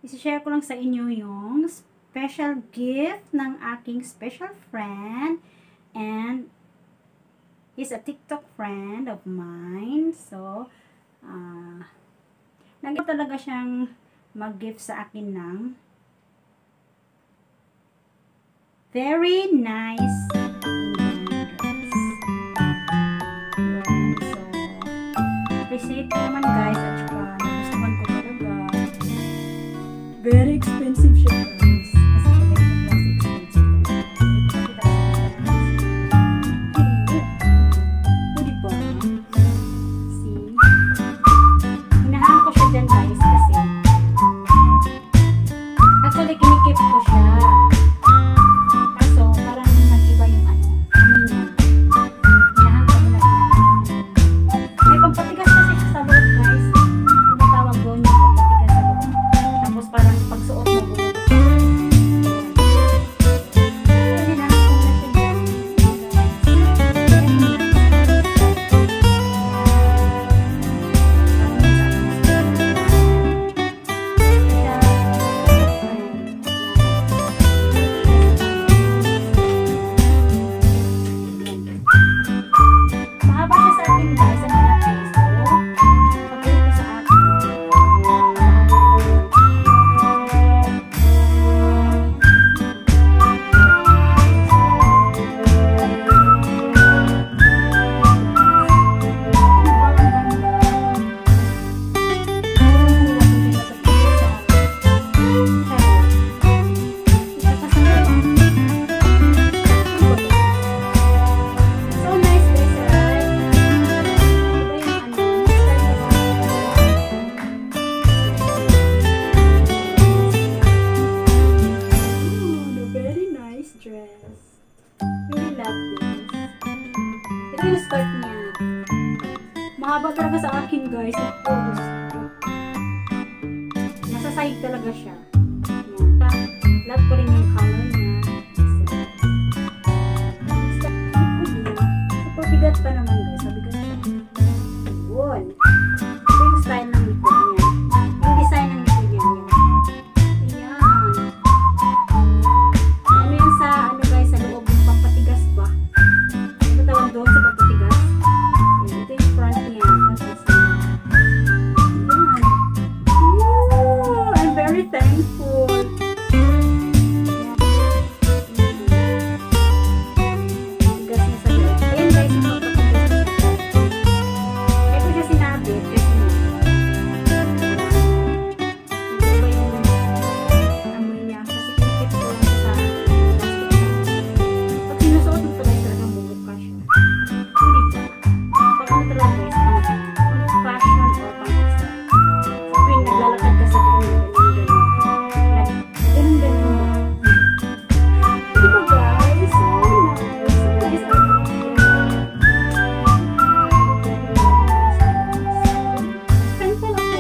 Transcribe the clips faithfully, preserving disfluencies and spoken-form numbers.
isi-share ko lang sa inyo yung special gift ng aking special friend, and he's a TikTok friend of mine. So, uh, nag talaga siyang mag-gift sa akin ng very nice dress. So, appreciate ko naman guys, at saka nagustuhan ko talaga. Very expensive siya guys. Kasi pag ito mas expensive talaga. O diba? See? Hinahanap ko siya dyan guys kasi actually kinikip ko siya. Kaso parang nag-iba yung ano, amoy niya. Hinahanap ko muna hinahanap. May pampatigas kasi siya sa loob guys. Ano tawag doon yung pampatigas sa loob. Tapos parang pagsuot mo buo. Mahaba talaga sa akin guys. Ito gusto. Nasa side talaga siya. Yan. Love ko rin yung color niya. Basta, super bigat pa naman guys. Sabigat siya. Yun. Ito yung style ng likod niya. Yung design ng likod niya. Ayan. Ano yan sa, ano guys, sa loob yung pampatigas ba? Ano tawag doon sa pampatigas? Ito yung front niya. I'm very thankful. Tigas niya sa loob. Ayan guys, yung pampatigas niya. Kaya ko siya sinabit kasi hindi ba yung amoy niya. Kasi kinikip ko lang sa plastic. Pag sinusuot mo talaga talagang bumuka siya. Hindi ba? Pag ano talaga guys, pang fashion or pang isa. Sa tuwing naglalakad ka sa ganun, ganun, ganun. Ganun, ganun. Di ba guys? So nice. So nice. Thankful ako.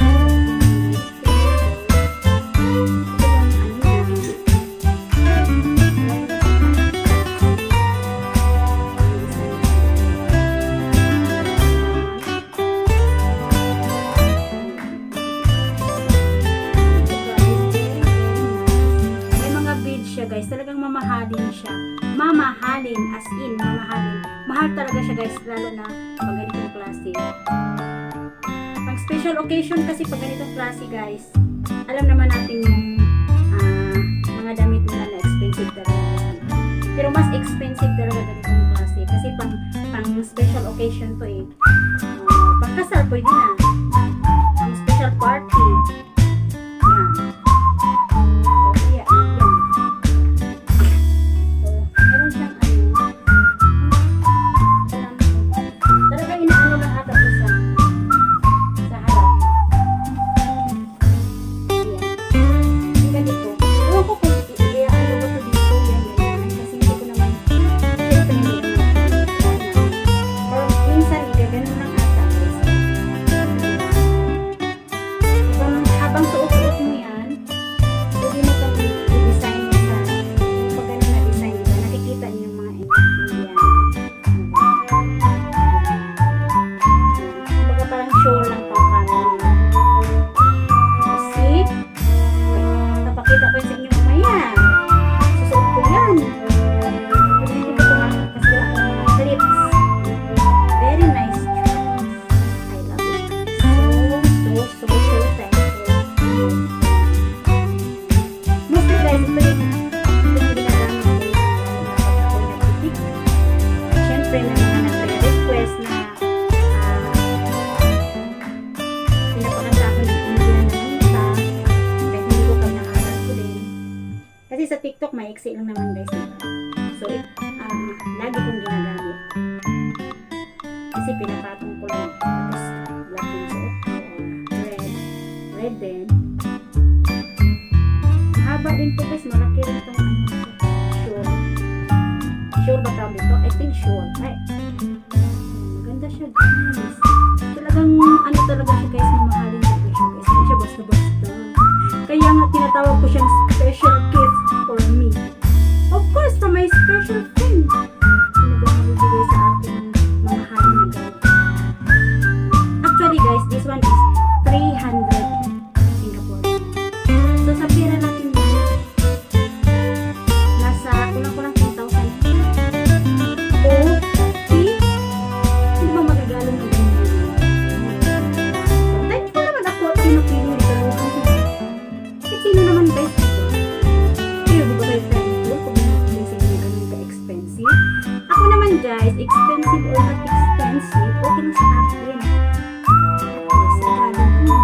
May mga beads siya guys, talagang mamahalin siya. Mamahalin, as in, mamahalin. Mahal talaga siya guys, lalo na pag ganitong klase. Pag special occasion kasi pag ganitong klase guys, alam naman natin yung ah, mga damit nila na expensive talaga. Pero mas expensive talaga ganitong klase kasi pang, pang special occasion to eh. Uh, pang kasal pwede na. Pang special party. Yan. So, kaya, yan. So, meron siyang ano. Talagang inaano lang ata ko sa sa harap. Yan. Yung ganito. Ewan ko kung kaya ano ba ito dito. Yan, yan. Kasi hindi ko naman syempre hindi ko naman. Or minsan, igaganon lang ata. Guys. iksi lang naman guys, diba? So, it, um, lagi kong ginagamit. Kasi pinapatong ko lang. Tapos, black yung suot ko. Red. Red din. Mahaba din po guys. Malaki rin itong ano. Sure. Sure ba tawag ito? I think sure. Ay. Maganda siya guys. Talagang ano talaga siya guys. Mamahalin ko siya guys. Hindi siya basta-basta. Kaya nga tinatawag ko siyang special gift for me. Of course, from my special friend. Sino ba magbibigay sa akin mga mahalin na gamit? Actually guys, this one is three hundred Singapore. So sa pera natin yan, nasa kulang-kulang ten thousand. Oh, see? Hindi ba magagalong na ganyan? So, thank you naman ako at pinapili ito. Kasi sino naman guys ito? Kayo, di ba kayo friend ko? Kung hindi sila na ganun ka-expensive. Ako naman guys, expensive or not expensive, okay na sa akin. Kasi alam ko,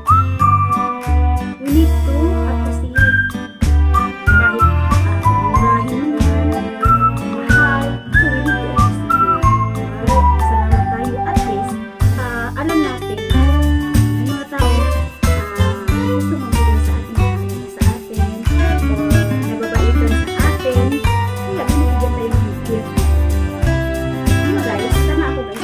we need to appreciate. Kahit uh, murahin mo yan, mahal, so we need to appreciate. Well, salamat tayo. At least, uh, alam natin, may mga tao, uh, gusto magbigay sa atin, mahalin sa atin, or nababaitan sa atin, kaya binibigyan tayo ng gift. Ano guys, tama ako guys.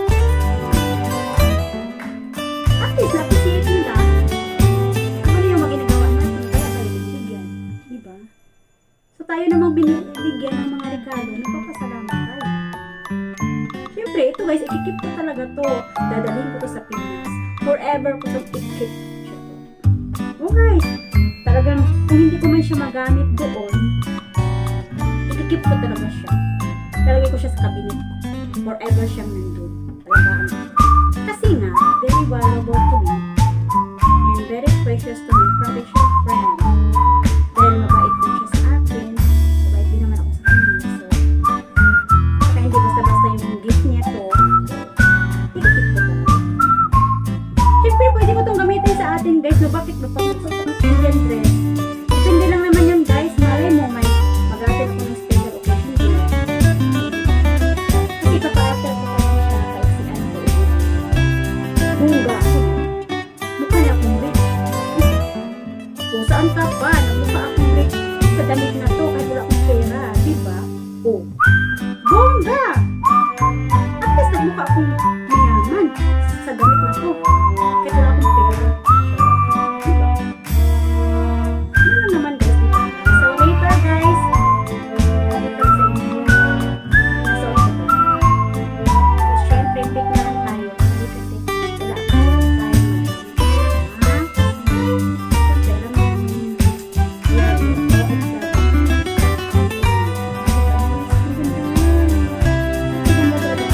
At least, na-appreciate nila. Ano yung mga ginagawa natin, kaya tayo binibigyan. Diba? So, tayo namang binibigyan ng mga regalo, nagpapasalamat tayo. Siyempre, ito guys, ikikip ko talaga to. Dadalhin ko to sa Pinas. Forever ko to ikikip siya to. Oh guys, talagang kung hindi ko man siya magamit doon, ikikip ko talaga siya. Talagay ko siya sa cabinet ko. Forever siyang nandun. Talagaan ko. Kasi nga, very valuable to me and very precious to me from a short friend. Dahil mabait din siya sa akin. Mabait din naman ako sa kanya. So, kaya hindi basta-basta yung gift niya to, ikikip ko talaga. Siyempre, pwede ko itong gamitin sa atin guys. No, bakit ba? Pag-suot ng Indian dress. Depende lang naman yan guys. Malay mo, may mag-attend ako ng special occasion din. Kasi papa-after ko kasi siya kahit si Anto. Bunga ako. Mukha na akong rich. Kung saan ka pa, nagmukha akong rich sa damit na to kahit wala akong pera. Diba? Oh. Bongga! At least nagmukha akong mayaman sa damit na to. Kahit wala akong pera. Diba? Ano lang naman guys, diba? So later guys, ito sa inyo. So ito. Siyempre, pick na lang tayo. Kasi wala akong tayo magamit. Ha? Siyempre, alam mo yung yeah, yung bawat dapat. Ang ganda. Ang ganda talaga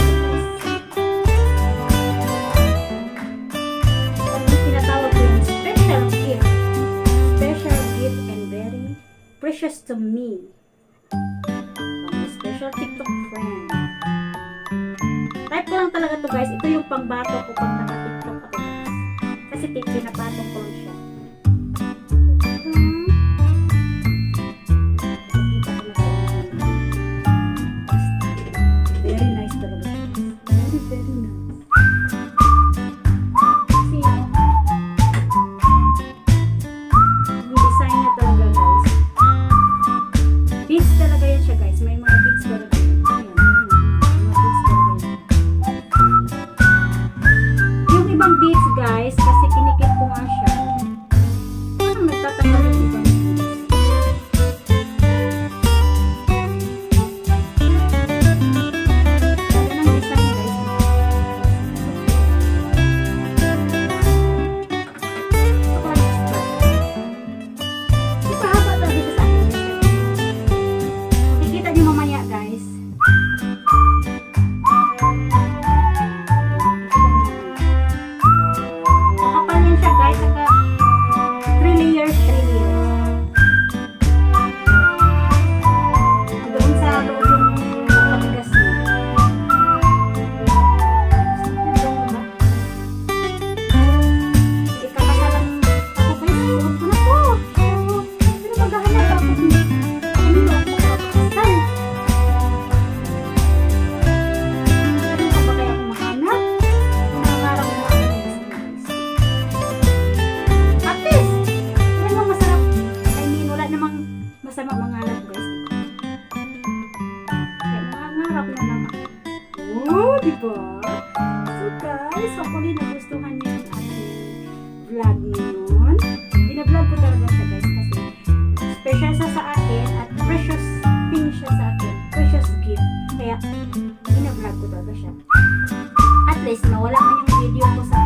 guys. Ang tinatawag ko yung special gift. Special gift and very precious to me. From my special TikTok friend. Type ko lang talaga to guys. Ito yung pangbato ko pag naka-TikTok ako guys. Kasi tip, pinapatong ko lang siya. Hmm. Nakikita ko na sa inyo. Very nice talaga siya. Very, very nice. See, yung design niya talaga guys. Beads talaga yan siya guys. May mga beads talaga yan. Ayan, ayan, mga beads talaga yan. Yung ibang beads guys, kasi kinikip ko nga siya. diba? So guys, hopefully nagustuhan niyo yung ating vlog ngayon. Binablog ko talaga siya guys kasi special siya sa akin at precious thing siya sa akin. Precious gift. Kaya binablog ko talaga siya. At least, mawala man yung video ko sa